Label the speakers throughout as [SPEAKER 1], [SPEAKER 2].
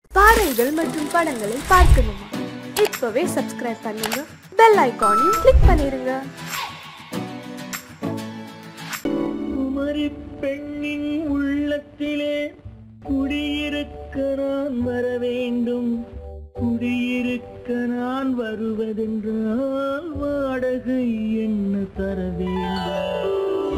[SPEAKER 1] பாடல்கள் மற்றும் படங்களை பார்க்கணுமா? இப்பவே சப்ஸ்கிரைப் பண்ணுங்க, பெல் ஐகானையும் கிளிக் பண்ணிருங்க.
[SPEAKER 2] குமரி பெண்ணின் உள்ளத்திலே குடியிருக்க நான் வர வேண்டும். குடியிருக்க நான் வருவதென்றால் வாடகை என்ன தர வேண்டும்?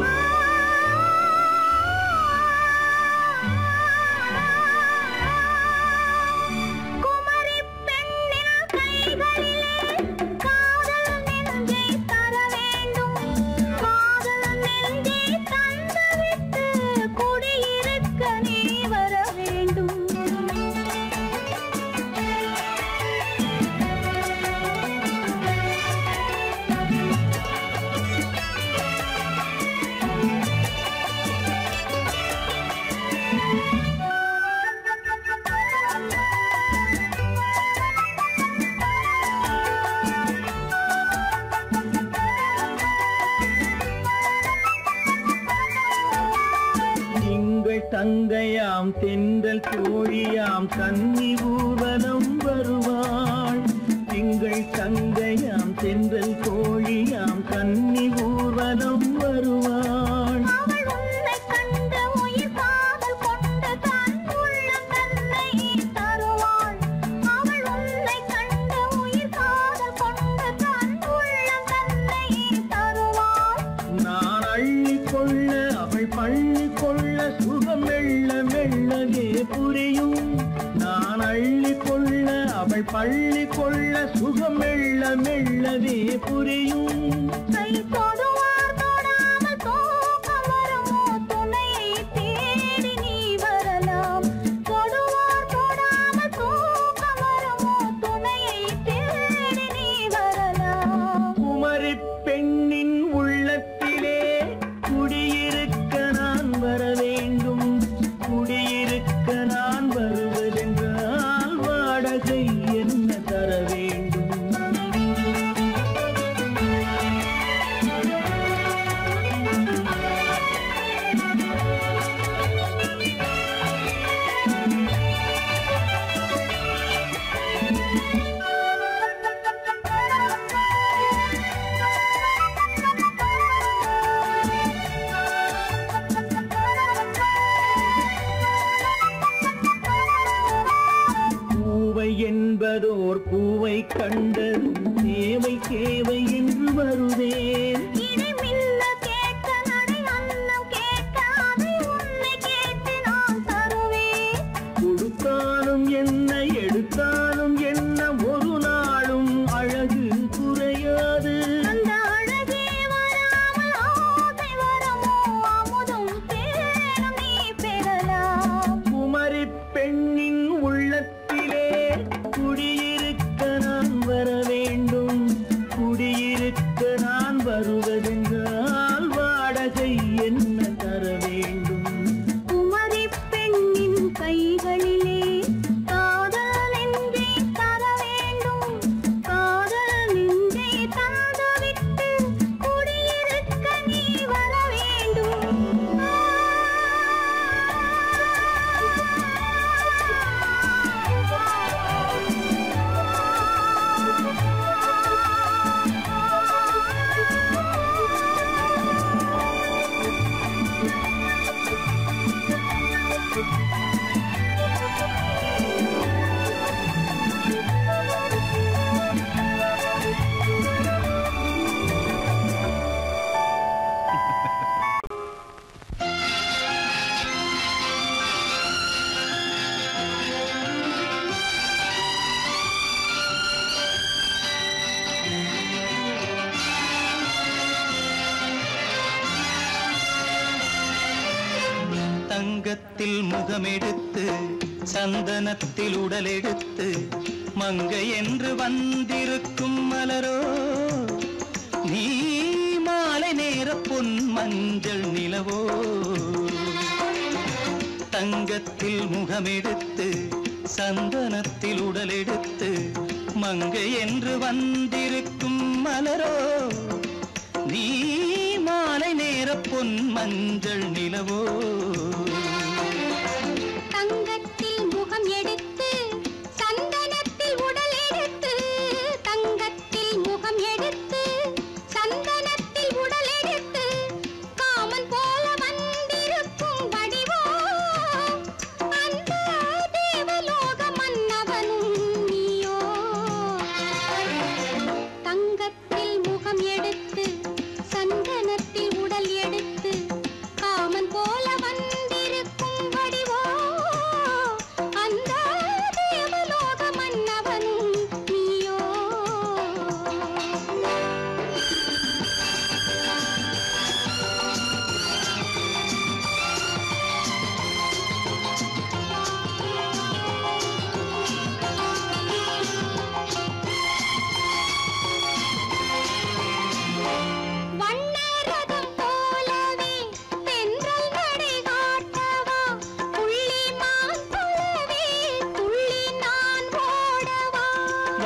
[SPEAKER 2] தங்கையாம் தென்றல் தோழியாம் கன்னி ஊர்வலம் வருவாள். எங்கள் தங்கையாம் தென்றல் தோழியாம் கன்னி ஊர்வலம் வருவாள். நான் அள்ளி கொள்ள அவள் பள்ளி கொள்ள சுகம் மெல்ல மெல்லவே புரியும். நான் அள்ளி கொள்ள அவள் பள்ளி கொள்ள சுகம் மெல்ல மெல்லவே புரியும். குமரி பெண்ணின் உள்ளத்திலே குடியிருக்க நான் வர வேண்டும். குடியிருக்க நான் வருவதென்றால் வாடகை என்ன தர வேண்டும்? பூவை என்பதோர் பூவை கண்டது தேவை தேவை என்று வருவேன். கொடுத்தாலும் என்ன எடுத்தாலும் என்ன ஒரு நாளும் அழகு குறையாது. குமரி பெண்ணின் உள்ளத்திலே குடியிருக்க நான் வர வேண்டும். குடியிருக்க நான் வருவதென்றால் வாடகை என்ன தர வேண்டும்?
[SPEAKER 3] குமரி பெண்ணின் கைகளிலே காதல் நெஞ்சை தர வேண்டும். காதல் நெஞ்சை தந்துவிட்டு குடியிருக்க நீ வர வேண்டும்.
[SPEAKER 2] தங்கத்தில் முகமெடுத்து சந்தனத்தில் உடலெடுத்து மங்கை என்று வந்திருக்கும் மலரோ நீ மாலை நேர பொன் மஞ்சள் நிலவோ. தங்கத்தில் முகமெடுத்து சந்தனத்தில் உடலெடுத்து மங்கை என்று வந்திருக்கும் மலரோ நீ மாலை நேர பொன் மஞ்சள் நிலவோ.
[SPEAKER 3] தங்கத்தில் முகம் எடுத்து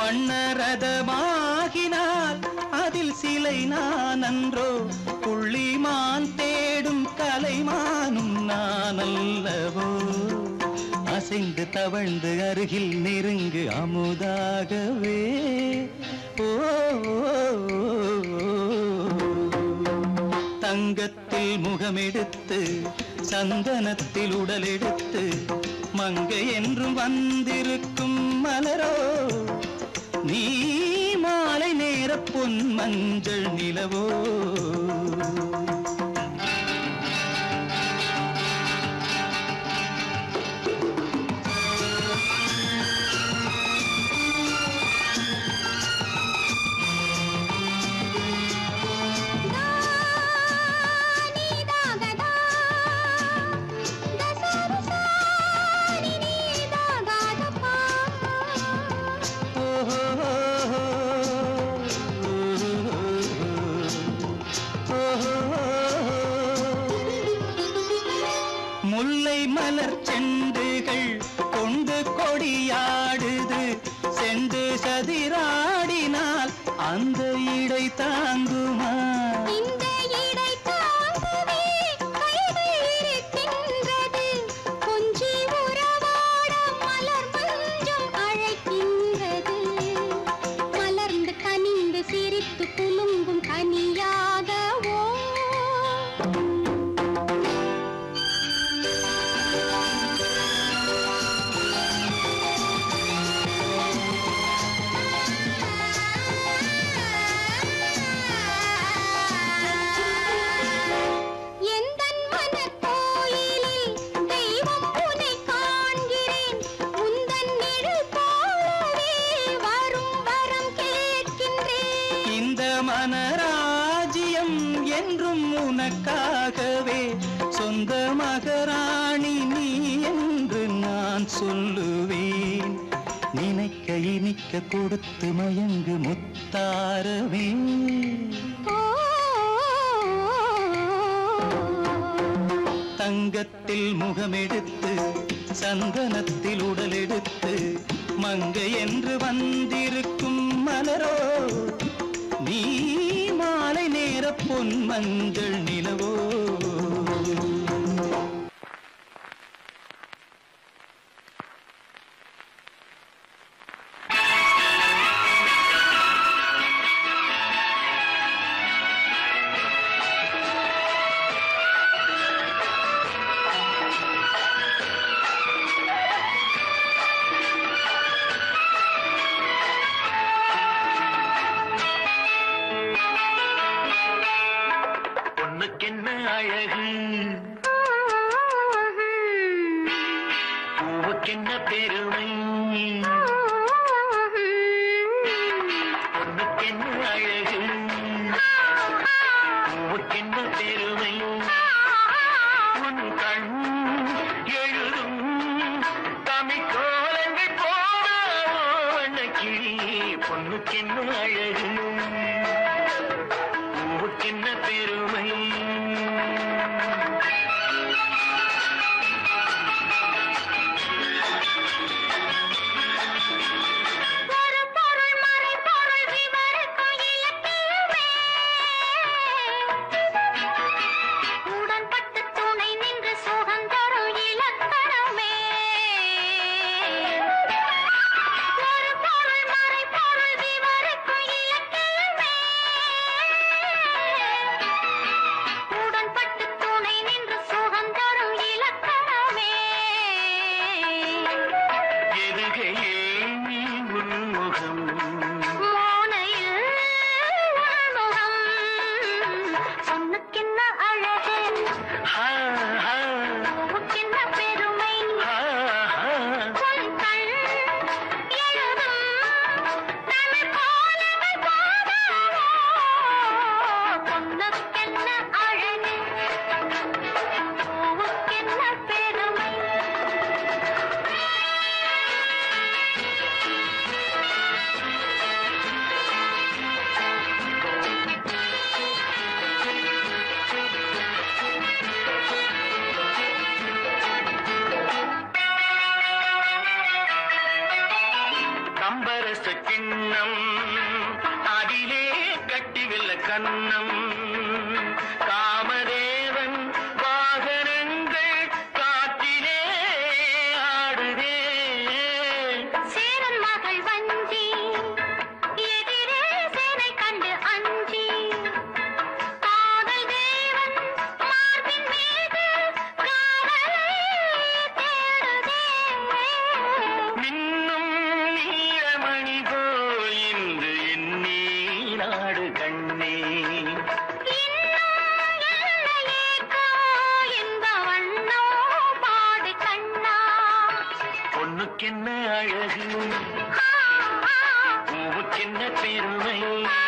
[SPEAKER 2] வண்ணரதமாகினால் அதில் சிலை நான் அன்றோ, புள்ளிமான் தேடும் கலைமானும் நான் அல்லவோ. அசைந்து தவழ்ந்து அருகில் நெருங்கு அமுதாகவே. ஓ தங்கத்தில் முகமெடுத்து சந்தனத்தில் உடலெடுத்து மங்கை என்றும் வந்திருக்கும் மலரோ, நீ மாலை நேர பொன் மஞ்சள் நிலவோ. முல்லை மலர் செண்டுகள் கொண்டு கொடியாடுது, செண்டு சதிராடினால் அந்த இடை தாங்குமா?
[SPEAKER 3] இந்த இடை தாங்குவே கைகள் இருக்கின்றது, கொஞ்சி உறவாட மலர் மஞ்சம் அழைக்கின்றது. மலர்ந்து கனிந்து சிரித்து குலுங்கும் கனியாகவோ.
[SPEAKER 2] மனராஜ்யம் என்றும் உனக்காகவே, சொந்த மகராணி நீ என்று நான் சொல்லுவேன். நினைக்க இனிக்க கொடுத்து மயங்கு முத்தாரவே. தங்கத்தில் முகமெடுத்து சந்தனத்தில் உடலெடுத்து மங்கை என்று வந்திருக்கும் மலரோ, நீ மாலை நேர பொன் மஞ்சள் நிலவோ. அழகு பூவுக்கென்ன பெருமை, பொண்ணுக்கென்ன அழகு பூவுக்கென்ன பெருமை. உன் கண் எழுதும் தமிழ் கோலங்கள் போல வண்ணக்கிளி, பொண்ணுக்கென்ன அழகு பூவுக்கென்ன பெருமை. கன்னம் காமதேவன் வாகனங்கள் காற்றிலே ஆடுதே
[SPEAKER 3] சேரன் மகள் வஞ்சி எதிரே சேனை கண்டு அஞ்சி காதல் தேவன் மார்பின் மீது காவலை தேடுதே
[SPEAKER 2] மின்னும் நீலமணி போல் இன்று என் நீராடு கண்ணே பொண்ணுக்கென்ன அழகு பூவுக்கென்ன பெருமை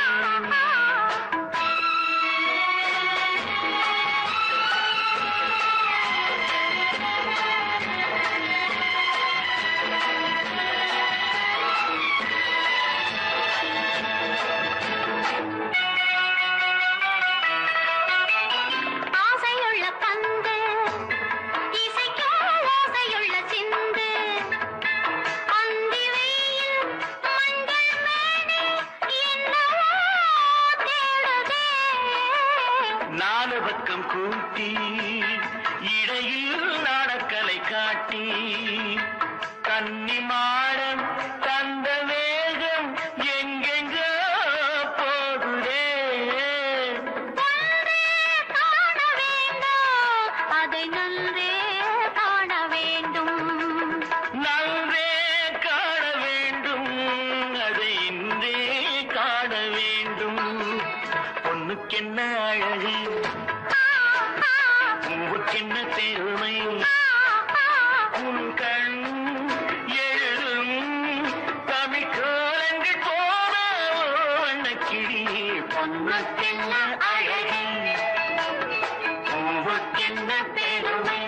[SPEAKER 3] ஆசையுள்ள பந்து இசைக்கோ ஓசையுள்ள சிந்து அந்தி வெயில் மஞ்சள் மேனி என்னவோ தேடுதே
[SPEAKER 2] நாலு பக்கம் கூட்டி இடையில் நாடக்கலை காட்டி கன்னி மாடம் தந்த வேகம் எங்கெங்கோ போகுதே
[SPEAKER 3] ஒன்றே காண வேண்டும் அதை நன்றே காண வேண்டும்
[SPEAKER 2] நன்றே காண வேண்டும் அதை இன்றே காண வேண்டும் பொண்ணுக்கென்ன அழகு பூவுக்கென்ன பெருமை உன் கண் எழுதும் தமிழ் கோலங்கள் போன வண்ணக்கிளி பொண்ணுக்கென்ன அழகு பூவுக்கென்ன பெருமை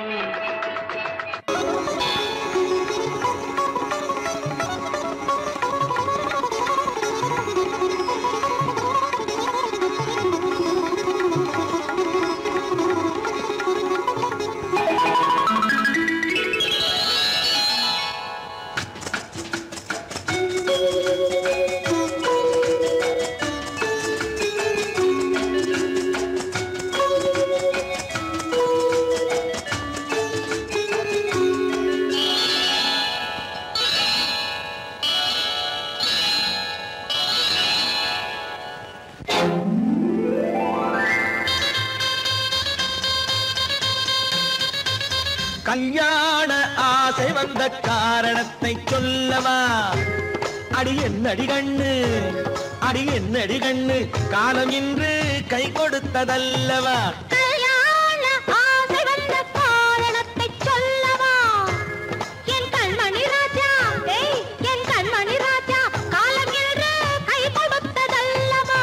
[SPEAKER 4] கல்யாண ஆசை வந்த காரணத்தை சொல்லவா? அடி என்னடி கண்ணு, அடி என்னடி கண்ணு, காலம் இன்று கை கொடுத்ததல்லவா?
[SPEAKER 3] கல்யாண ஆசை வந்த காரணத்தை சொல்லவா? என் கண்மணி ராஜா, என் கண்மணி ராஜா, காலம் என்று கை கொடுத்ததல்லவா?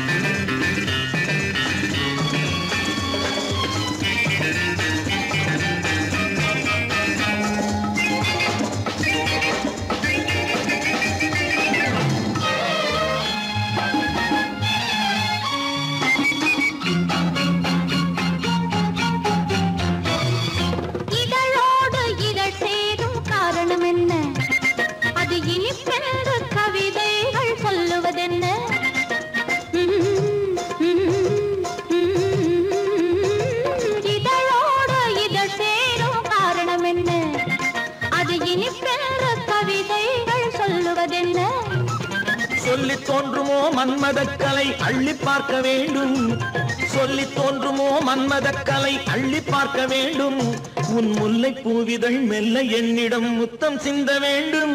[SPEAKER 3] இதழோடு இதழ் சேரும் காரணம் என்ன? அது இனிப்பென்று கவிதைகள் சொல்லுவதென்ன? இதழோடு இதழ் சேரும் காரணம் என்ன? அது இனிப்பென்று கவிதைகள் சொல்லுவதென்ன?
[SPEAKER 4] சொல்லித் தோன்றுமோ மன்மதக்கலை அள்ளி பார்க்க வேண்டும், சொல்லித் தோன்றுமோ மன்மதக்கலை அள்ளி பார்க்க வேண்டும். உன் முல்லை பூவிதழ் மெல்ல என்னிடம் முத்தம் சிந்த வேண்டும்.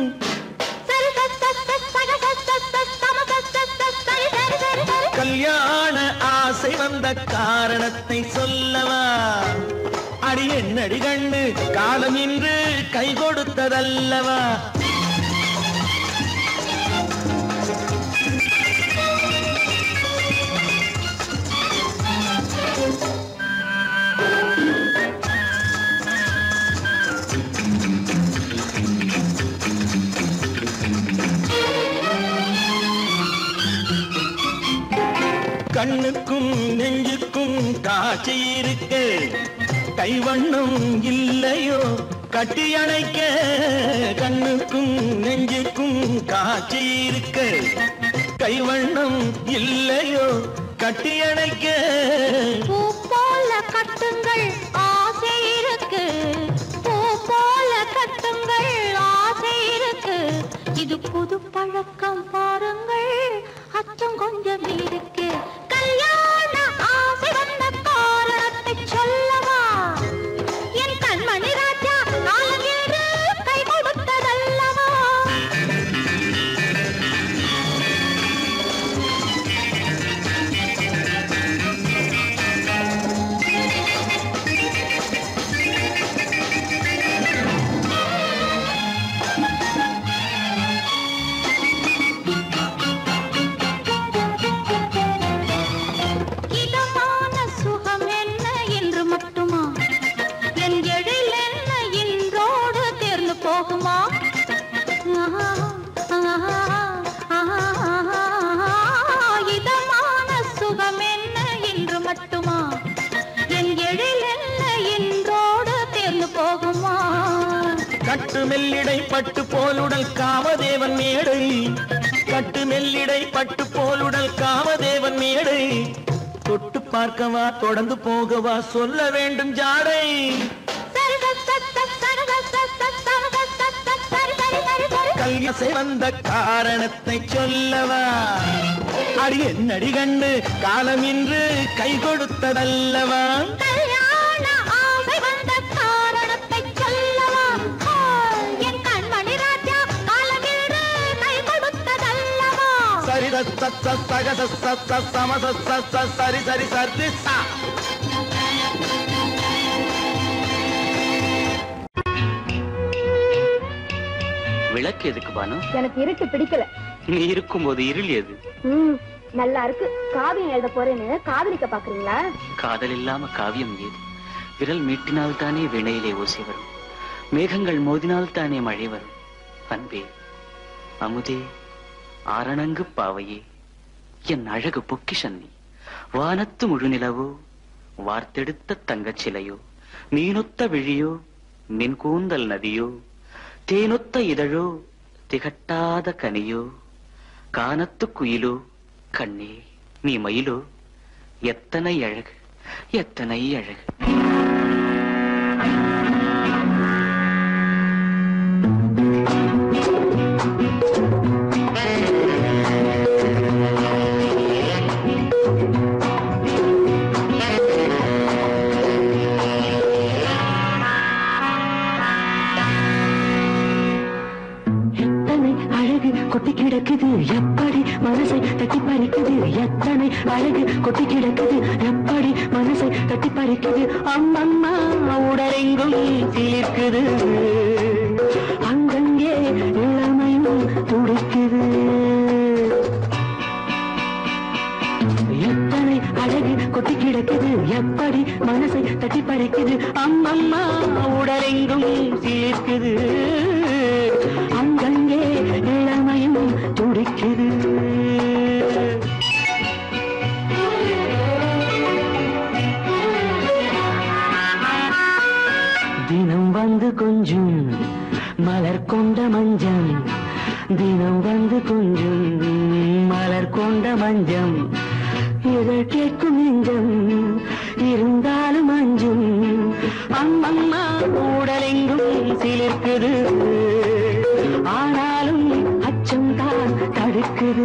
[SPEAKER 4] கல்யாண ஆசை வந்த காரணத்தை சொல்லவா? அடி என்னடி கண்ணு, காலம் இன்று கை கொடுத்ததல்லவா? கண்ணுக்கும் நெஞ்சுக்கும் காட்சி இருக்க, கைவண்ணம் இல்லையோ கட்டி அணைக்க? கண்ணுக்கும் நெஞ்சுக்கும் காட்சி இருக்க, கைவண்ணம் இல்லையோ கட்டி அணைக்க
[SPEAKER 3] பூ போல கட்டுங்கள் ஆசை இருக்கு, பூ போல கட்டுங்கள் ஆசை இருக்கு. இது புது பழக்கம் பாருங்கள், அச்சம் கொஞ்சம் இருக்கு. கல்யாண ஆசை வந்த காரணத்தை சொல்லவா? என் கண்மணி ராஜா நாளேறு கை கொடுத்ததல்லவா? இதமான சுகம் என்ன என்று மட்டுமா? என் எழில் என்ன இன்றோடு தேர்ந்து போகுமா? இதமான சுகம் என்ன என்று மட்டுமா? என் எழில் என்ன இன்றோடு தேர்ந்து போகுமா?
[SPEAKER 4] கட்டு மெல்லிடை பட்டு போலுடல் காமதேவன் மேடை, கட்டு மெல்லிடை பட்டு போலுடல் காமதேவன் மேடை. தொட்டு பார்க்கவா தொடர்ந்து போகவா சொல்ல வேண்டும் ஜாடை. கல்யாசை வந்த காரணத்தை சொல்லவா? அடி என்னடி கண்டு காலம் இன்று கை கொடுத்ததல்லவா?
[SPEAKER 3] கல்யாண ஆசை வந்த காரணத்தை சொல்லவா? என் கண்மணி ராஜா காலமின்று கை கொடுத்ததல்லவா?
[SPEAKER 4] சரி சக சம சரி சரி சரி சா.
[SPEAKER 5] விளக்கு எதுக்கு பானு?
[SPEAKER 1] எனக்கு இருட்டு பிடிக்கல.
[SPEAKER 5] நீ இருக்கும்போது இருள் எது?
[SPEAKER 1] நல்லா இருக்கு. காவியம் எழுத போறேன்னு காதலிக்க பாக்குறீங்களா?
[SPEAKER 5] காதல் இல்லாம காவியம் ஏது? விரல் மீட்டினால் தானே வினையிலே ஓசை வரும், மேகங்கள் மோதினால் தானே மழை வரும். அன்பே அமுதே ஆரணங்கு பாவையே என் அழகு பொக்கிஷன்னி, வானத்து முழுநிலவோ வார்த்தெடுத்த தங்கச் சிலையோ, நீனொத்த விழியோ நின் கூந்தல் நதியோ, தேனொத்த இதழோ திகட்டாத கனியோ, கானத்து குயிலோ கண்ணே நீ மயிலோ, எத்தனை அழகு எத்தனை அழகு.
[SPEAKER 6] கொட்டி கிடக்குது எப்படி மனசை தட்டி பறிக்குது, எத்தனை அழகு கொட்டி கிடக்குது எப்படி மனசை தட்டி பறிக்குது. அம்மம்மா உடலெங்கும் சீர்க்குது, அங்கங்கே இளமையும் துடிக்குது. எத்தனை அழகு கொட்டி கிடக்குது எப்படி மனசை தட்டி பறிக்குது. அம்மம்மா உடலெங்கும் சீர்க்குது, அங்கங்கே இளமையும் துடிக்குது. தினம் வந்து கொஞ்சம் மலர் கொண்ட மஞ்சம், தினம் வந்து கொஞ்சம் மலர் கொண்ட மஞ்சம், இதழ் கேட்கும் நெஞ்சம் இருந்தாலும் அஞ்சும். அம்மம்மா உடலெங்கும் சிலிர்க்குது, ஆனாலும் அச்சம் தான் தடுக்குது.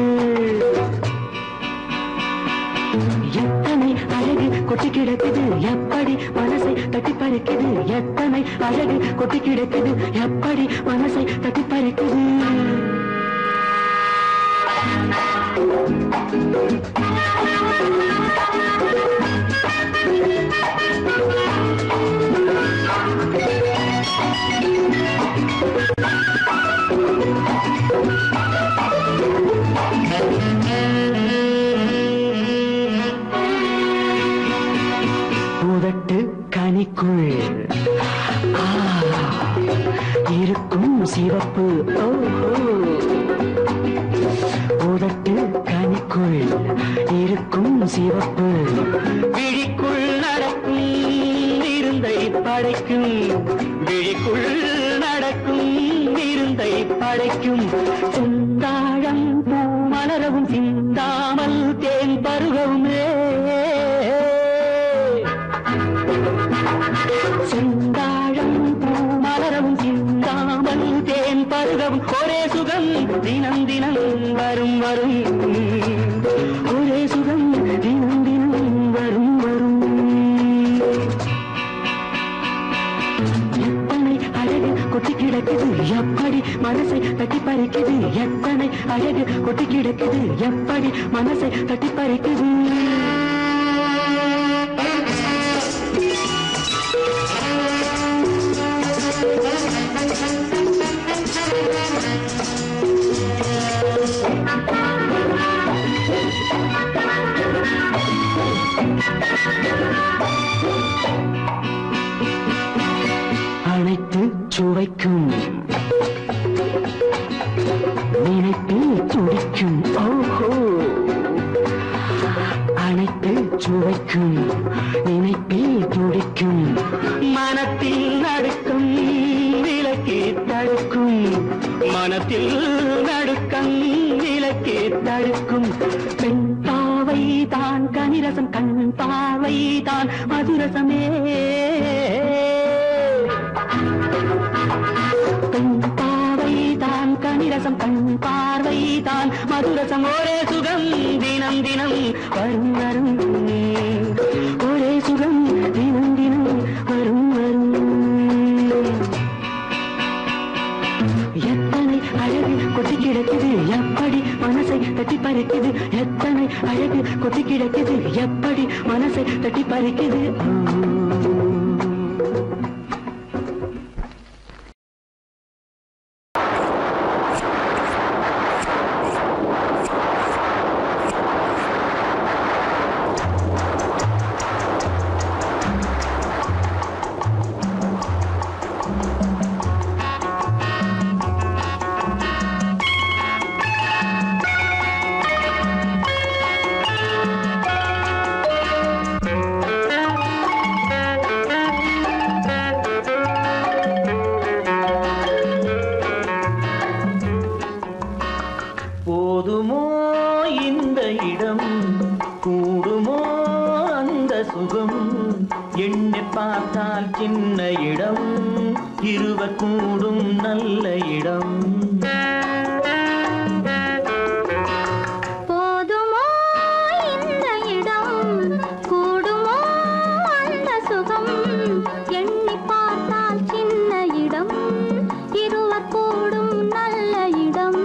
[SPEAKER 6] எத்தனை அழகு கொட்டி கிடக்குது எப்படி மனசை தட்டி பறிக்குது, எத்தனை அழகு கொட்டி கிடக்குது எப்படி மனசை தட்டி பறிக்குது. உதட்டு கனிக்குள் இருக்கும் சிவப்பு, உதட்டு கனிக்குள் இருக்கும் சிவப்பு, விழிக்குள் நடக்கும் இருந்தை படைக்கும், விழிக்குள் நடக்கும் இருந்தை படைக்கும். செந்தாழம் பூ மலரவும் சிந்தாமல் தேன் தேன் பருகவுமே செந்தாழம் பூ மலரவும் சிந்தாமல் தேன் பருகவும் ஒரே சுகம் தினம் தினம் வரும் வரும் ஒரே சுகம் தினம் தினம் வரும் வரும் எத்தனை அழகு கொட்டி கிடக்குது எப்படி மனசை தட்டி பறிக்குது எத்தனை அழகு கொட்டி கிடக்குது எப்படி மனசை தட்டி பறிக்குது அனைத்து சுவைக்கும் நினைப்பில் துடிக்கும் ஓஹோ அனைத்து சுவைக்கும் நினைப்பில் துடிக்கும் மனத்தில் நடுக்கும் விலக்கி தடுக்கும் மனத்தில் நடுக்கம் விலக்கி தடுக்கும் பெண் பாவை தான் கனிரசம் கண் பாவை தான் மதுரசமே பெண் பாவை தான் கனிரசம் கண் பார்வை தான் மதுரசம் ஒரே சுகம் தினம் தினம் வரும் வரும் ஒரே சுகம் தினம் தினம் வரும் வரும் எத்தனை அழகு கொட்டி கிடக்குது எப்படி மனசை தட்டி பறிக்குது எத்தனை அழகு கொட்டி கிடக்குது எப்படி மனசை தட்டி பறிக்குது
[SPEAKER 4] போதுமோ இந்த இடம் கூடுமோ அந்த சுகம் எண்ணி பார்த்தால் சின்ன இடம் இருவர் கூடும் நல்ல இடம்
[SPEAKER 3] போதுமோ இந்த இடம் கூடுமோ அந்த சுகம் எண்ணி பார்த்தால் சின்ன இடம் இருவர் கூடும் நல்ல இடம்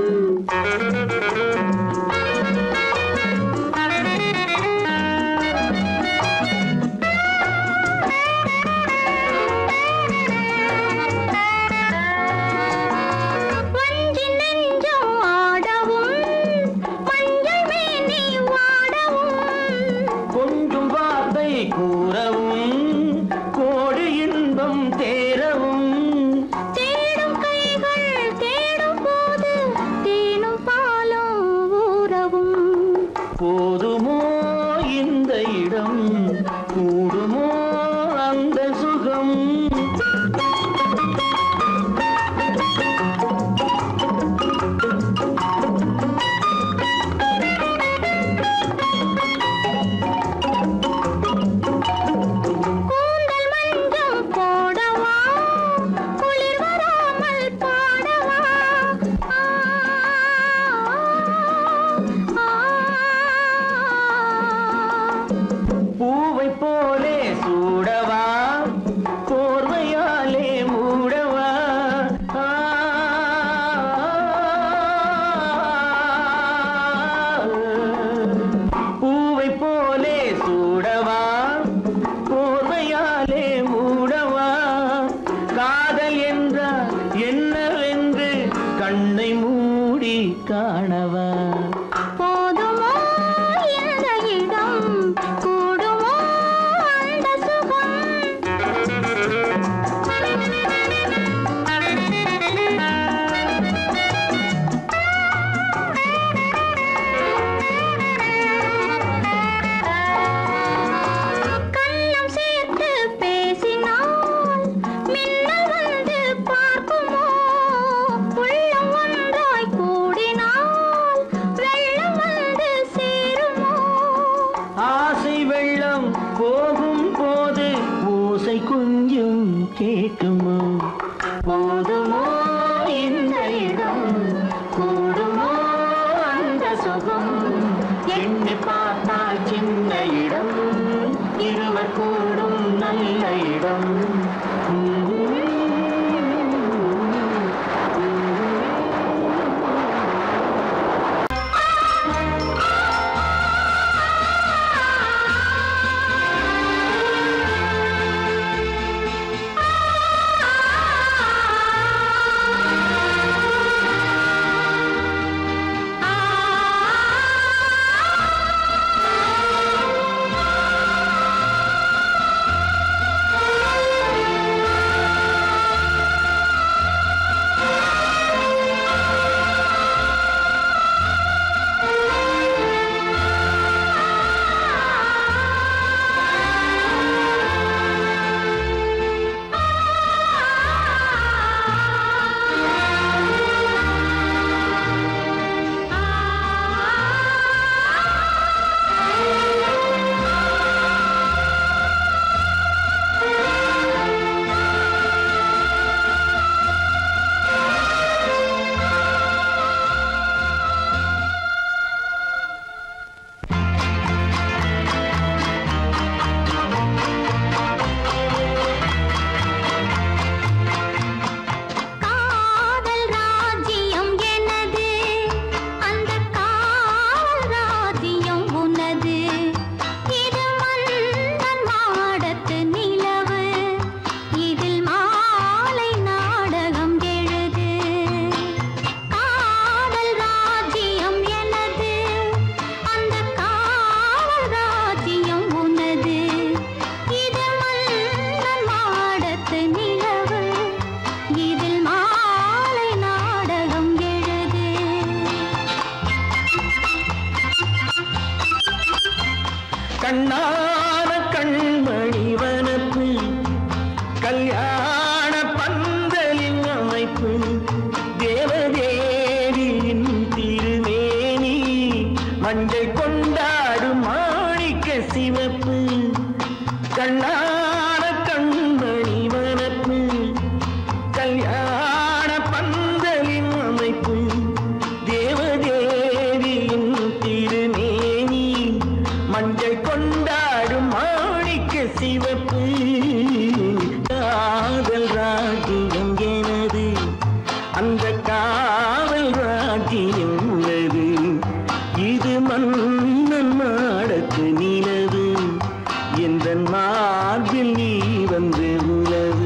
[SPEAKER 4] கூறவும் கோடி இன்பம் தேரவும்
[SPEAKER 3] தேடும் கைகள் தேடும் போது தேனும் பாலும் ஊறவும்
[SPEAKER 4] போதுமோ இந்த இடம் கூடுமோ அந்த சுகம் பூவை போலே சூடவா போர்வையாலே மூடவா பூவை போலே சூடவா போர்வையாலே மூடவா காதல் என்றால் என்னவென்று கண்ணை மூடி காணவா
[SPEAKER 3] போதுமோ இந்த இடம் கூடுமோ அந்த சுகம் கண்ணம் சேர்த்து பேசினால் மின்னல் வந்து பார்க்குமோ உள்ளம் ஒன்றாய் கூடினால் வெள்ளம்
[SPEAKER 4] மஞ்சை கொண்டாடும் மாணிக்க சிவப்பு கண்ணான கண்மணி வனப்பு கல்யாண பந்தலின் அமைப்பு தேவதேவியின் திருமேனி மஞ்சை கொண்டாடும் மாணிக்க சிவப்பு காதல் ராஜ்யம் எனது அந்த காவல் ராஜ்யம் உள்ளது இது மன்னன் நாடத்து நிலவு எந்த மார்பில் நீ வந்து உலவு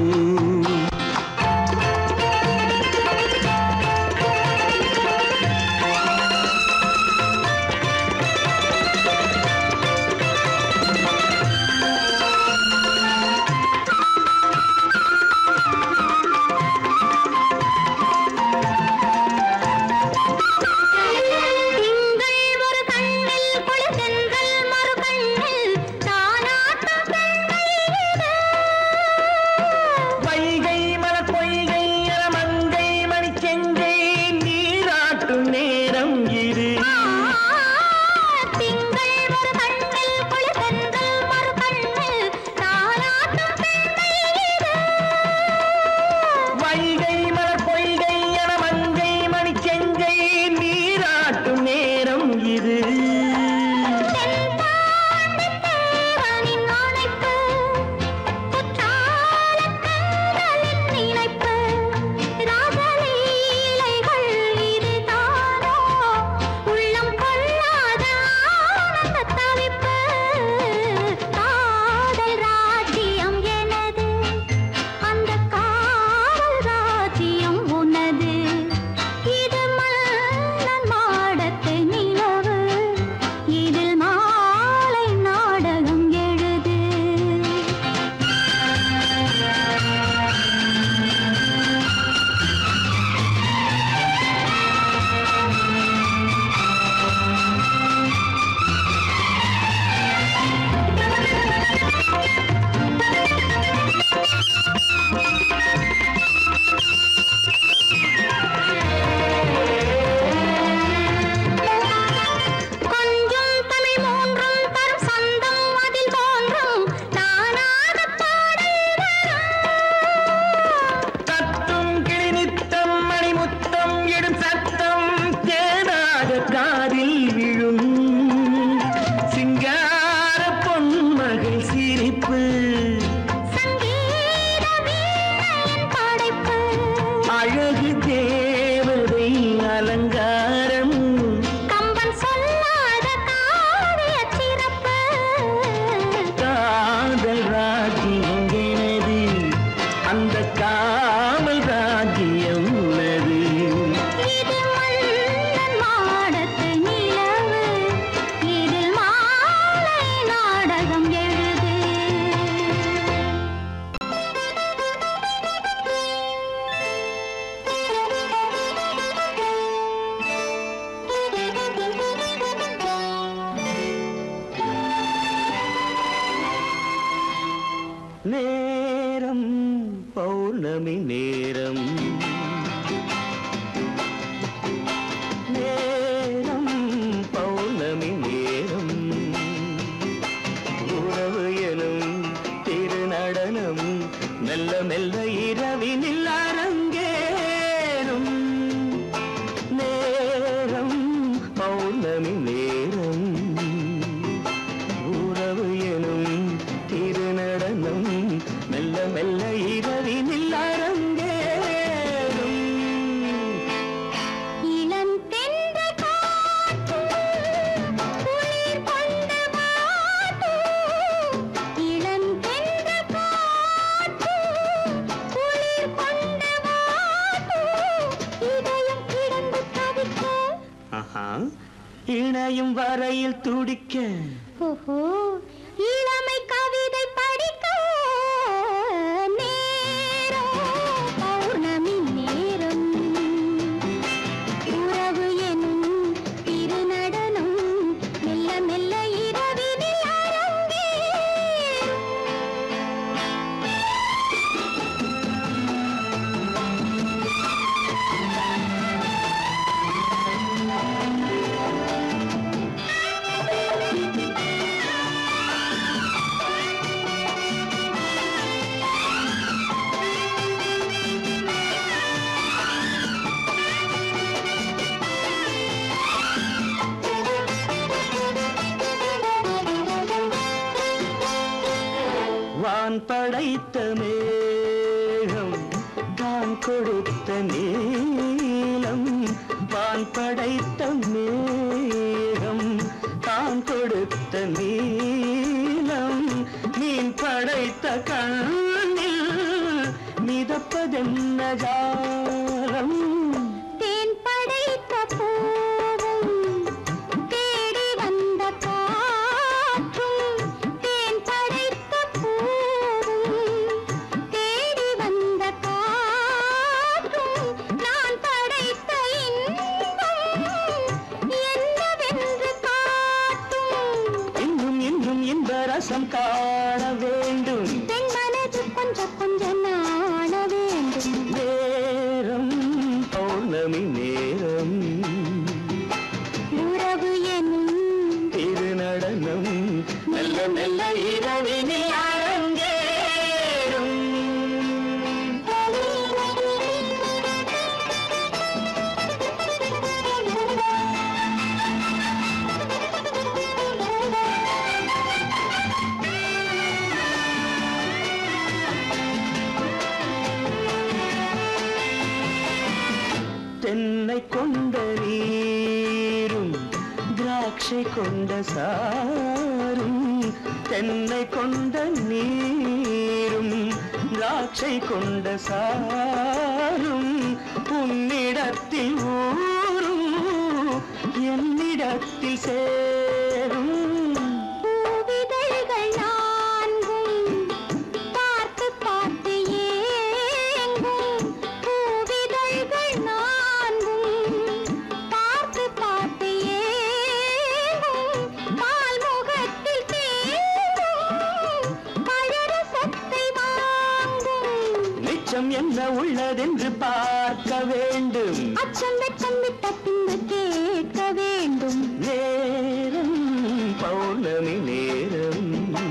[SPEAKER 4] நேரம் பௌர்ணமி நேரம் நேரம் பௌர்ணமி நேரம் உறவு எனும் திருநடனம் மெல்ல மெல்ல இரவினில் அரங்கேறும் நேரம் பௌர்ணமி நேரம் உறவு எனும் திருநடனம் மெல்ல மெல்ல இரவினில் அரங்கேறும்
[SPEAKER 3] இளம் தென்றல் காற்று குளிர் கொண்ட வாட்டு இளம் தென்றல் காற்று குளிர் கொண்ட வாட்டு இதயம் கிடந்து தவிக்க
[SPEAKER 4] இணையும் வரையில் துடிக்க
[SPEAKER 3] ஓஹோ இளமை கவிதை படிக்க நேரம் பௌர்ணமி நேரம் உறவு எனும் திருநடனம் மெல்ல மெல்ல இரவினில் அரங்கேறும்
[SPEAKER 6] படைத்த மேகம் தான் கொடுத்த நீலம் வான் படைத்த மேகம் தான் கொடுத்த நீலம் மீன் படைத்த கண்ணில் மிதப்பதென்ன ஜாலம்
[SPEAKER 3] தேன் படைத்த பூவும் தேடி வந்த காற்றும் தேன் படைத்த பூவும் தேடி வந்த காற்றும் நான் படைத்த இன்பம் என்னவென்று காட்டும்
[SPEAKER 6] இன்னும் இன்னும் இந்த ரசம் காண வேண்டும்
[SPEAKER 3] பெண் மனது கொஞ்சம் கொஞ்சம் நாண வேண்டும்
[SPEAKER 6] நேரம் பௌர்ணமி நேரம்
[SPEAKER 3] உறவு எனும்
[SPEAKER 6] திருநடனம் மெல்ல மெல்ல இரவினில் அரங்கேறும் தென்னை கொண்ட நீரும் திராட்சை கொண்ட சாரும் தென்னை கொண்ட நீரும் திராட்சை கொண்ட சாரும் உன்னிடத்தில் ஊரும் என்னிடத்தில் சேரும்
[SPEAKER 3] பூவிதழ்கள் நான்கும் பார்த்து பார்த்து ஏங்கும் பூவிதழ்கள் நான்கும் பார்த்து பார்த்து ஏங்கும் பால்முகத்தில் தேங்கும் பழரசத்தை வாங்கும்
[SPEAKER 6] நிச்சம் என்ன உள்ளதென்று பார்க்க வேண்டும்
[SPEAKER 3] அச்சம் வெச்சம் விட்ட பின்பு கேட்க வேண்டும்
[SPEAKER 6] நேரம் பௌர்ணமி நேரம்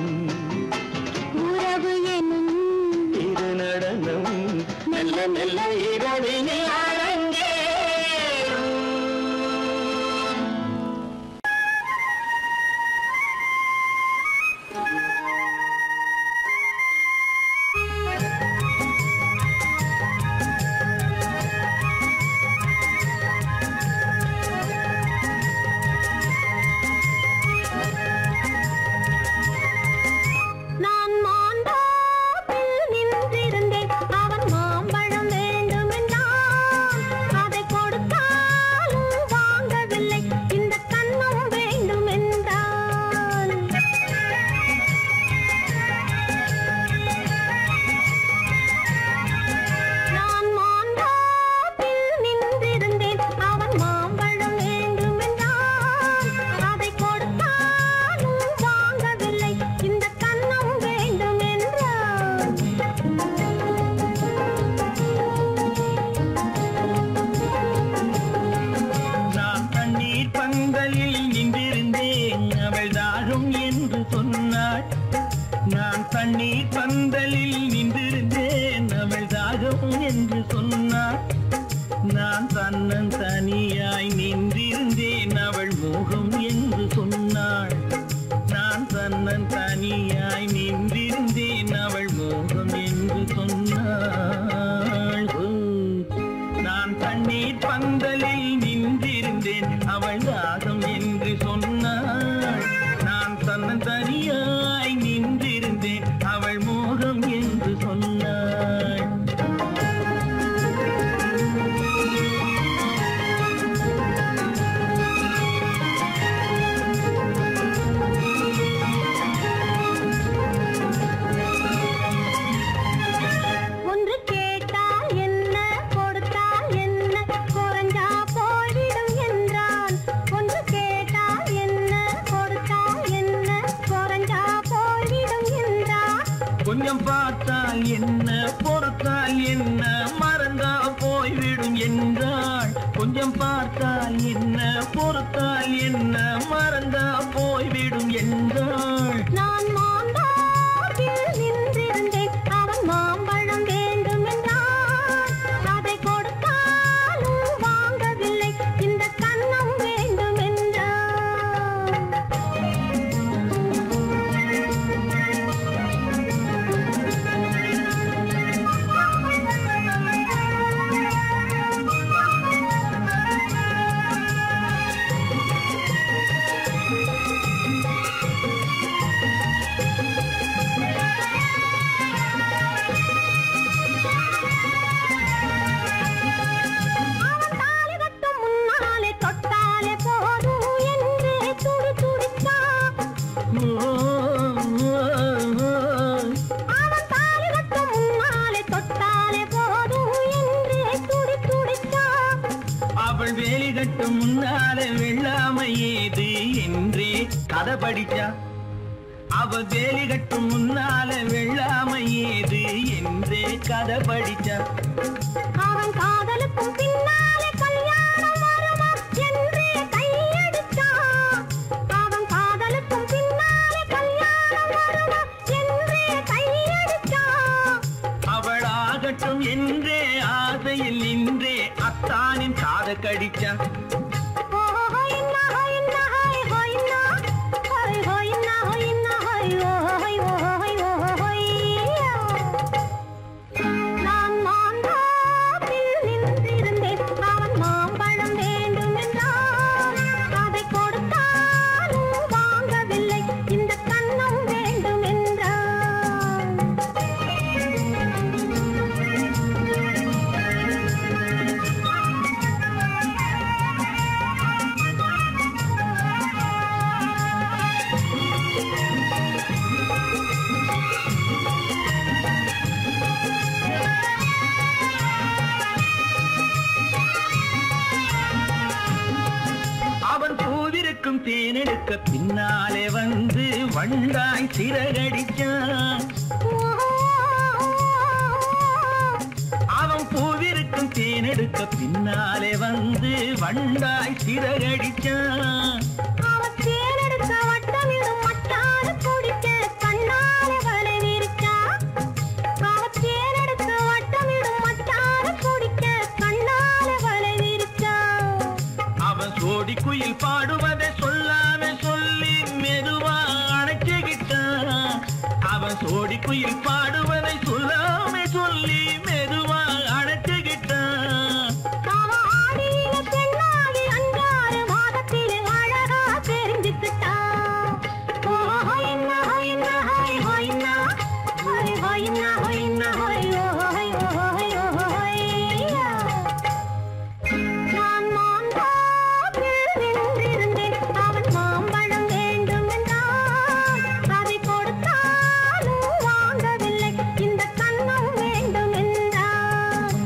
[SPEAKER 3] உறவு எனும்
[SPEAKER 6] திருநடனம் மெல்ல மெல்ல இரவினில் அரங்கேறும்
[SPEAKER 3] நான் மாண்டாப்பில் நின்றிருந்தேன் அவன் மாம்பழம் வேண்டுமென்றான் அதை கொடுத்தாலும் வாங்கவில்லை இந்த கண்ணம் வேண்டுமென்றான் நான் மாண்டாப்பில் நின்றிருந்தேன் அவன் மாம்பழம் வேண்டுமென்றான் அதை கொடுத்தாலும் வாங்கவில்லை இந்த கண்ணம் வேண்டுமென்றான்
[SPEAKER 4] நான் தண்ணீர் பந்தலில் நின்றிருந்தேன் அவள் தாகம் என்று சொன்னாள் நான் தண்ணீர் பந்தலில் நின்றிருந்தேன் அவள் தாகம் என்று சொன்னாள் நான் தன்னன் தனியாய் நின்றிருந்தேன் அவள் மோகம் என்று சொன்னாள் நான் தன்னன் தனியாய் நின்றிருந்தேன் அவள் மோகம் என்று சொன்னாள் நான் தண்ணீர் பந்தலில் நின்றிருந்தேன் அவள் தாகம் என்று சொன்னாள் நான் தன்னன் தனியாய் நின்றிருந்தேன் அவள் மோகம் என்று சொன்னாள்
[SPEAKER 3] ஒன்று கேட்டால் என்ன கொடுத்தால் என்ன குறைஞ்சா போய்விடும் என்றான் ஒன்று கேட்டால் என்ன கொடுத்தால் என்ன குறைஞ்சா போய்விடும் என்றான்
[SPEAKER 4] கொஞ்சம் பார்த்தால் என்ன பொறுத்தால் என்ன மறந்தா போய்விடும் என்றாள் கொஞ்சம் பார்த்தால் என்ன பொறுத்தால் என்ன மறந்தா போய்விடும் என்றாள்
[SPEAKER 3] நான் மாந்தாப்பில் நின்றிருந்தேன் அவன் மாம்பழம் வேண்டுமென்றான் அதை கொடுத்தாலும் வாங்கவில்லை இந்த கண்ணம் வேண்டுமென்றான்
[SPEAKER 4] கட்டும் முன்னால வெள்ளாமை ஏது என்றே கதை படிச்சா அவ வேலி கட்டும் முன்னால வெள்ளாமை ஏது என்றே கதை படிச்சா
[SPEAKER 3] அவன் காதலுக்கும் பின்னாலே கல்யாணம் வருமா என்றே கையடிச்சான். அவன் காதலுக்கும் பின்னாலே கல்யாணம் வருமா என்றே கையடிச்சான்.
[SPEAKER 4] அவளாகட்டும் என்றே ஆசையில் நின்றே அத்தானின் காத கடிச்சா
[SPEAKER 3] நான் மாந்தாப்பில் நின்றிருந்தேன். அவன் மாம்பழம் வேண்டும் என்றான். அதை கொடுத்தாலும் வாங்கவில்லை. இந்த கன்னம் வேண்டும் என்றான்.
[SPEAKER 4] அவன் பூவிருக்கும் தேனெடுக்க பின்னாலே வந்து வண்டாய் சிறகடிச்சான் அவன் பூவிருக்கும் தேனெடுக்க பின்னாலே வந்து வண்டாய் சிறகடிச்சான்
[SPEAKER 3] அவன் தேனெடுக்க வட்டமிடும் மட்டான குடிக்க கண்ணாலே வலை விரிச்சான். அவன் தேனெடுக்க வட்டமிடும் மட்டான குடிக்க கண்ணாலே வலை விரிச்சான்.
[SPEAKER 4] அவன் சோடி குயில் பாடுவதை சொல்லாம சொல்லி மெதுவா அணைச்சுக்கிட்டான் அவன் சோடி குயில் பாடுவதை சொல்லாம சொல்லி மெதுவா அணைச்சுக்கிட்டான்
[SPEAKER 3] அவன் ஆடியில பெண்ணாகி 5-6 மாதத்திலே அழகா தெரிஞ்சுக்கிட்டான். ஓ ஹொய்னா ஹொய்னா ஹொய் ஹொய்னா ஹொய் ஹொய்னா ஹொய்னா ஹொய் ஹொய் ஹொய் ஹொய்யா. நான் மாந்தாப்பில் நின்றிருந்தேன். அவன் மாம்பழம் வேண்டும் என்றான். அதை கொடுத்தாலும் வாங்கவில்லை. இந்த கன்னம் வேண்டும் என்றான்.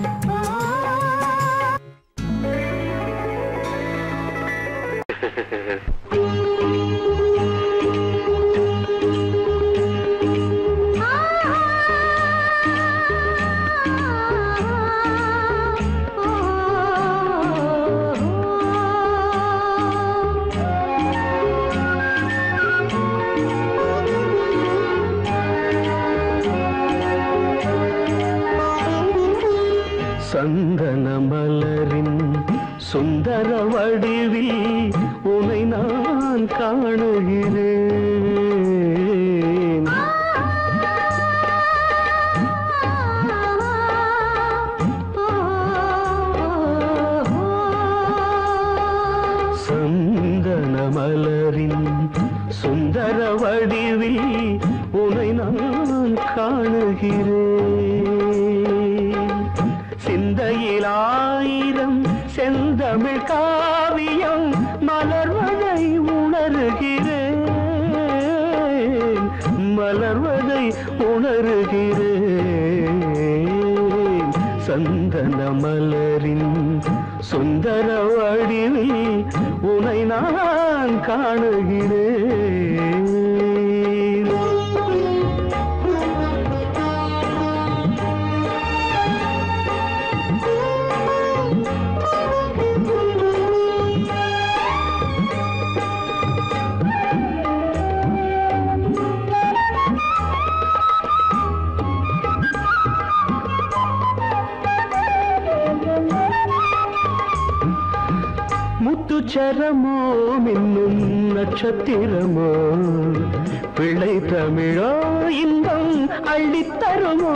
[SPEAKER 6] சந்தன மலரின் சுந்தர வடிவில் உனை நான் காணுகிறேன் சந்தன மலரின் சுந்தர வடிவில் உனை நான் காணுகிறேன் சிந்தையில் 1000 செந்தமிழ் காவியம் மலர்வதை உணர்கிறேன் மலர்வதை உணர்கிறேன் சந்தன மலரின் சுந்தர வடிவில் உனை நான் காணுகிறேன் முத்துச்சரமோ மின்னும் நட்சத்திரமோ பிள்ளை தமிழோ இன்பம் அள்ளித்தருமோ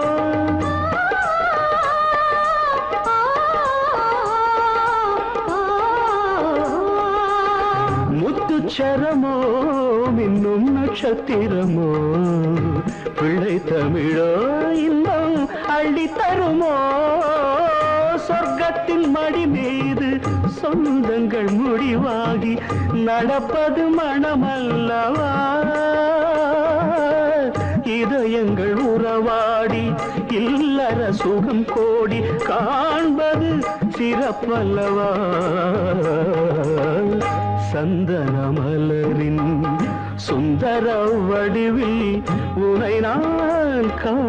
[SPEAKER 6] முத்துச்சரமோ மின்னும் நட்சத்திரமோ பிள்ளை தமிழோ இன்பம் அள்ளித்தருமோ சொர்க்கத்தின் மடி மீது சொந்தங்கள் முடிவாகி நடப்பது மனமல்லவா இதயங்கள் உறவாடி இல்லற சுகம் கோடி காண்பது
[SPEAKER 7] சிறப்பல்லவா சந்தன மலரின் சுந்தர வடிவில் உனை நான்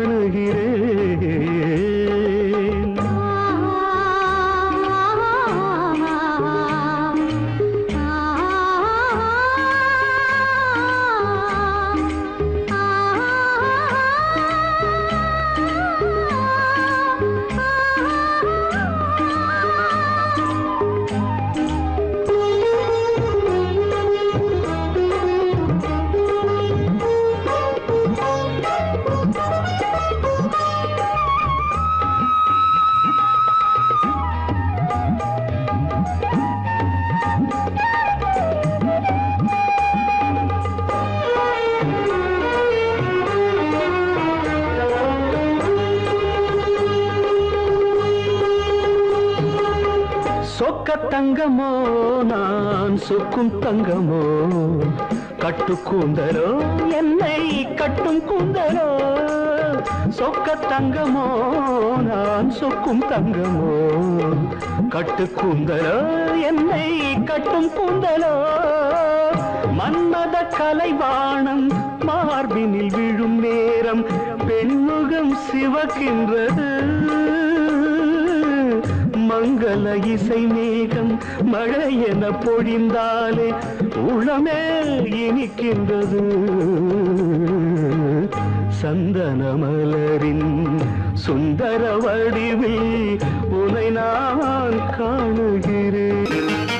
[SPEAKER 7] காணுகிறேன் தங்கமோ நான் சொக்கும் தங்கமோ கட்டு கூந்தலோ என்னை கட்டும் கூந்தலோ சொக்க தங்கமோ நான் சொக்கும் தங்கமோ கட்டு கூந்தலோ என்னை கட்டும் கூந்தலோ மன்மத கலைவாணம் மார்பினில் விழும் நேரம் பெண்முகம் சிவக்கின்றது மங்கள இசை மேகம் மழை என பொழிந்தாலே உளமே இனிக்கின்றது சந்தன மலரின் சுந்தர வடிவில் உனை நான் காணுகிறேன்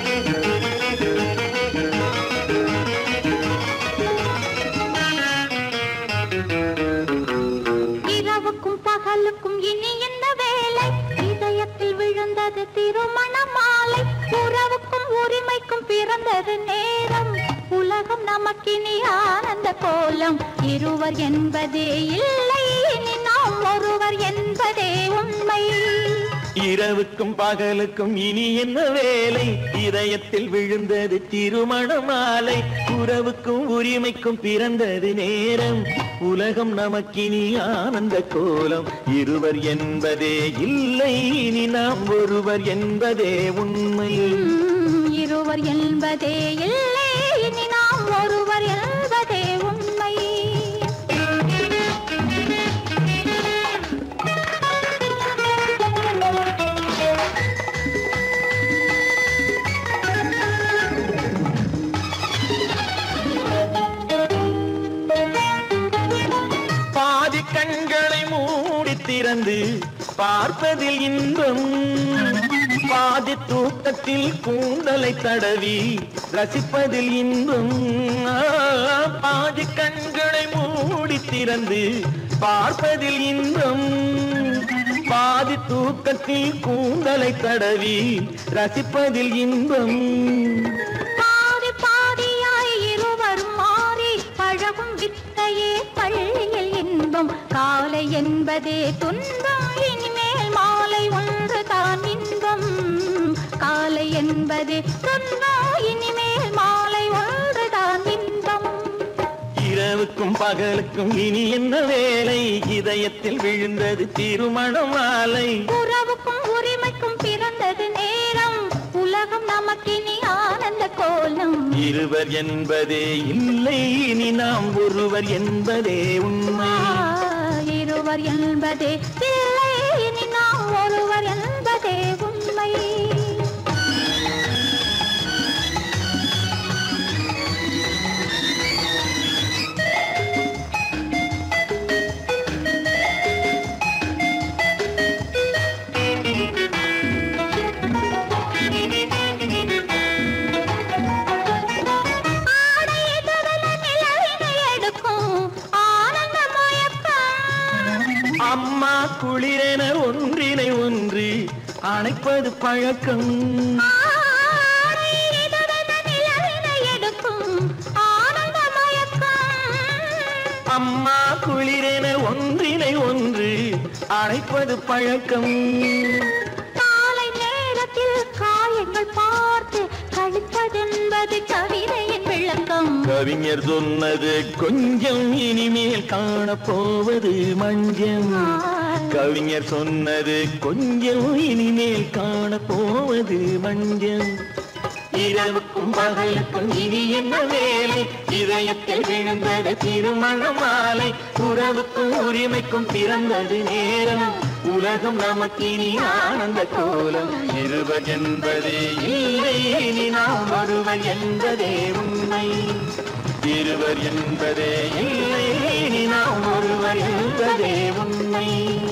[SPEAKER 3] இரவுக்கும் பகலுக்கும் இனி என்ன வேலை இதயத்தில் விழுந்தது திருமண மாலை உறவுக்கும் உரிமைக்கும் பிறந்தது நேரம் உலகம் நமக்கினி ஆனந்த கோலம் இருவர் என்பதே இல்லை இனி நாம் ஒருவர் என்பதே உண்மை
[SPEAKER 4] இரவுக்கும் பகலுக்கும் இனி என்ன வேலை இதயத்தில் விழுந்தது திருமண மாலை உறவுக்கும் உரிமைக்கும் பிறந்தது நேரம் உலகம் நமக்கினி ஆனந்த கோலம் இருவர் என்பதே இல்லை இனி நாம் ஒருவர் என்பதே உண்மை
[SPEAKER 3] இருவர் என்பதே இல்லை இனி நாம் ஒருவர் என்பதே உண்மை
[SPEAKER 4] கண்களை மூடி திறந்து பார்ப்பதில் இன்பம் பாதி தூக்கத்தில் கூந்தலை தடவி ரசிப்பதில் இன்பம் பாதி கண்களை மூடி திறந்து பார்ப்பதில் இன்பம் பாதி தூக்கத்தில் கூந்தலை தடவி ரசிப்பதில் இன்பம்
[SPEAKER 3] பாதி பாதியாய் இருவரும் மாறி பழகும் வித்தையே பள்ளியில் இன்பம் காலை என்பதே துன்பம் இனிமேல் மாலை ஒன்று தான் இன்பம் காலை என்பதே துன்பம் இனிமேல் மாலை ஒன்று தான் இன்பம்
[SPEAKER 4] இரவுக்கும் பகலுக்கும் இனி என்ன வேலை இதயத்தில் விழுந்தது திருமண மாலை
[SPEAKER 3] உறவுக்கும் உரிமைக்கும் பிறந்தது நேரம் உலகம் நமக்கினி ஆனந்த கோலம்
[SPEAKER 4] இருவர் என்பதே இல்லை இனி நாம் ஒருவர் என்பதே உண்மை
[SPEAKER 3] இருவர் என்பதே இல்லை இனி நாம் ஒருவர் என்பதே உண்மை
[SPEAKER 4] அம்மா குளிரென ஒன்றினை ஒன்று அணைப்பது பழக்கம் அம்மா குளிரென ஒன்றினை ஒன்று அணைப்பது பழக்கம்
[SPEAKER 3] காலை நேரத்தில் காயங்கள் பார்த்து கழிப்பதென்பது கவிதையின் விளக்கம்
[SPEAKER 4] கவிஞர் சொன்னது கொஞ்சம் இனிமேல் காணப்போவது மஞ்சம் கவிஞர் சொன்னது கொஞ்சம் இனிமேல் காண போவது மஞ்சள். இரவுக்கும் பகலுக்கும் இனி என்ன வேலை, இதயத்தில் விழுந்தது திருமண மாலை. உறவுக்கும் உரிமைக்கும் பிறந்தது நேரம், உலகம் நமக்கினி ஆனந்த கோலம். இருவர் என்பதே இல்லை, இனி நாம் ஒருவர் என்பதே உண்மை. இருவர் என்பதே இல்லை, இனி நாம் ஒருவர் என்பதே உண்மை.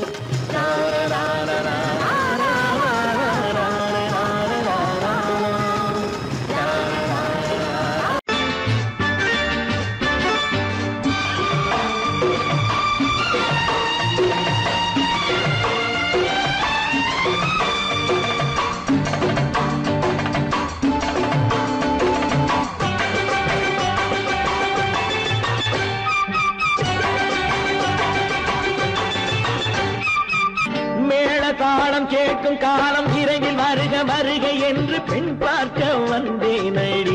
[SPEAKER 4] தாளம் கேட்கும் காலம் விரைவில் வருக வருக என்று பெண் பார்க்க வந்தேனடி.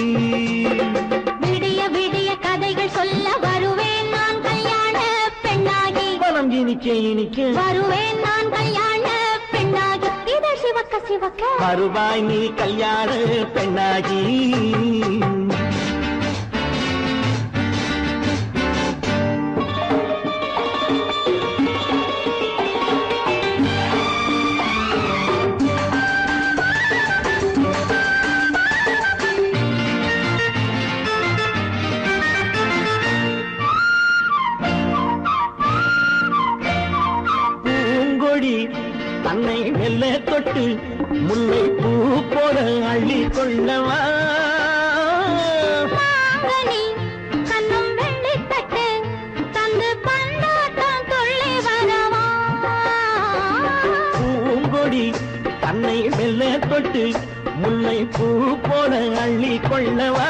[SPEAKER 3] விடிய விடிய கதைகள் சொல்ல வருவேன் நான் கல்யாண பெண்ணாகி.
[SPEAKER 4] மனம் இனிக்க இனிக்க
[SPEAKER 3] வருவேன் நான் கல்யாண பெண்ணாகி. இதழ் சிவக்க சிவக்க
[SPEAKER 4] வருவாய் நீ கல்யாண பெண்ணாகி. தன்னை மெல்ல தொட்டு முல்லை பூ போல அள்ளி கொள்ளவா.
[SPEAKER 3] கண்ணும் வெள்ளி தட்டு தந்து பந்தாட்டம் துள்ளி வரவா.
[SPEAKER 4] பூங்கொடி தன்னை மெல்ல தொட்டு முல்லை பூ போல அள்ளி கொள்ளவா.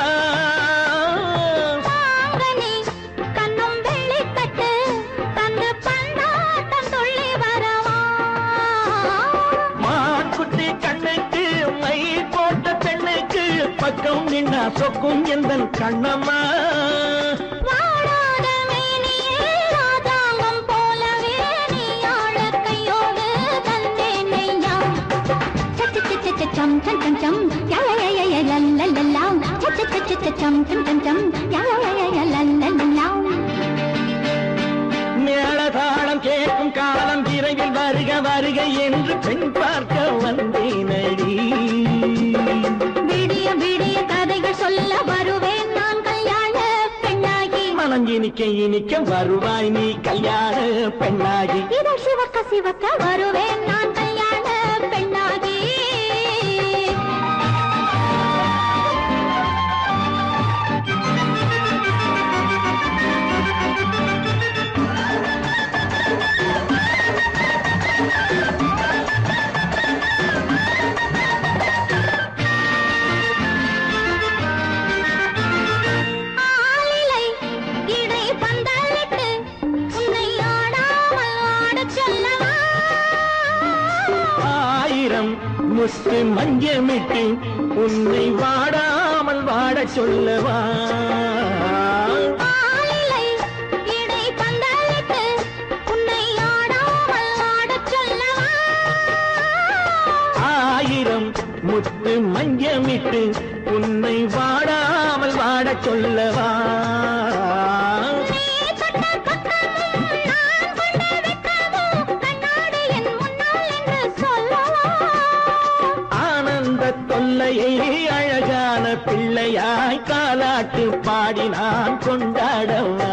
[SPEAKER 4] பக்கம் நின்னா சொக்கும் எந்தன் கண்ணம்மா.
[SPEAKER 3] வாடாத மேனியே ராதாங்கம் போலவே நீ ஆழ கையோடு தந்தேன் நெய்யா. சச்ச சச்ச சச்சம் சம் சம் சம் யய லல்லல்லா. சச்ச சச்ச சச்சம் சம் சம் சம் யய லல்லல்லா.
[SPEAKER 4] மேளதாளம் கேட்கும் காலம் விரைவில் வருக வருக என்று பெண் பார்க்க வந்தேனடி.
[SPEAKER 3] விடிய விடிய கதைகள் சொல்ல வருவேன் நான் கல்யாண பெண்ணாகி.
[SPEAKER 4] மனம் இனிக்க இனிக்க வருவாய் நீ கல்யாண பெண்ணாகி.
[SPEAKER 3] இதழ் சிவக்க சிவக்க வருவேன் நான் கல்யாண பெண்ணாகி.
[SPEAKER 4] முத்து மஞ்சமிட்டு உன்னை வாடாமல் வாட சொல்லவா. ஆயிரம் முத்து மஞ்சமிட்டு உன்னை வாடாமல் வாட சொல்லவா. தொல்லையை அழகான பிள்ளையாய் காலாட்டு பாடி நான் கொண்டாடவா.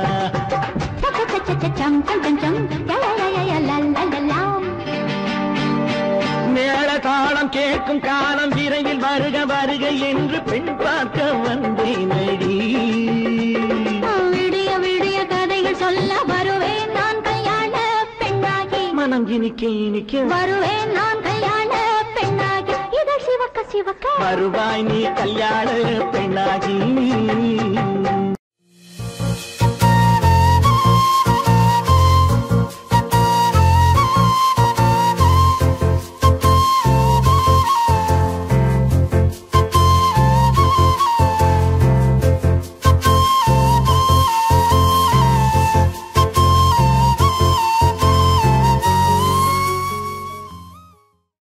[SPEAKER 4] மேள தாளம் கேட்கும் காலம் விரைவில் வருக வருக என்று பெண் பார்க்க வந்தேனடி.
[SPEAKER 3] விடிய விடிய கதைகள் சொல்ல வருவேன் நான் கல்யாண பெண்ணாகி.
[SPEAKER 4] மனம் இனிக்க இனிக்க
[SPEAKER 3] வருவேன் நான் கல்யாண பெண்ணாகி. இதழ் சிவக்க சிவக்க
[SPEAKER 4] வருவாய் நீ கல்யாண பெண்ணாகி.